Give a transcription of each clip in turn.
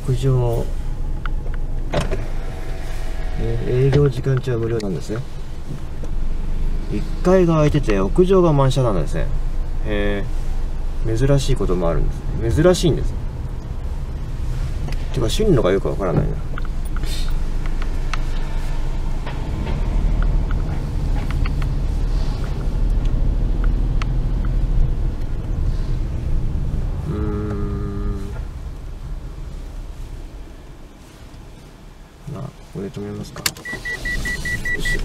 屋上、営業時間中は無料なんですね。1階が空いてて屋上が満車なんですね。へえ、珍しいこともあるんです。珍しいんです。てか進路がよくわからないな。ここで止めますか。よし。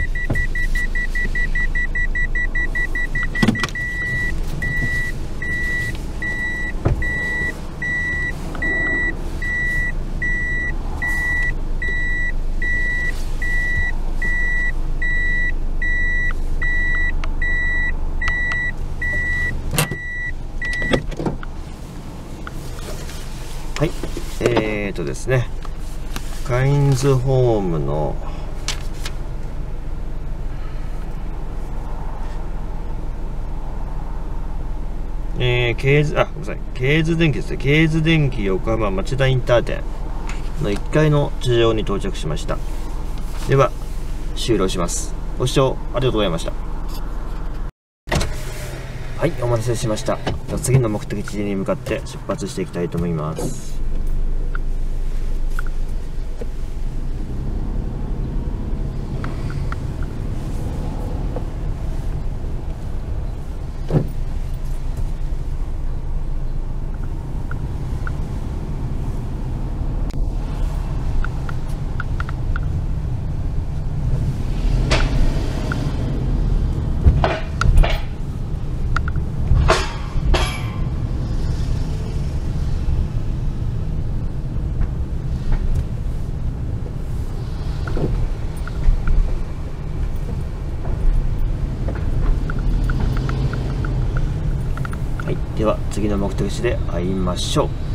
はい、ですね、カインズホームのケーズ、ごめんなさい、ケーズ電機ですね。ケーズ電機横浜町田インター店の1階の地上に到着しました。では、終了します。ご視聴ありがとうございました。はい、お待たせしました。次の目的地に向かって出発していきたいと思います。はい、では次の目的地で会いましょう。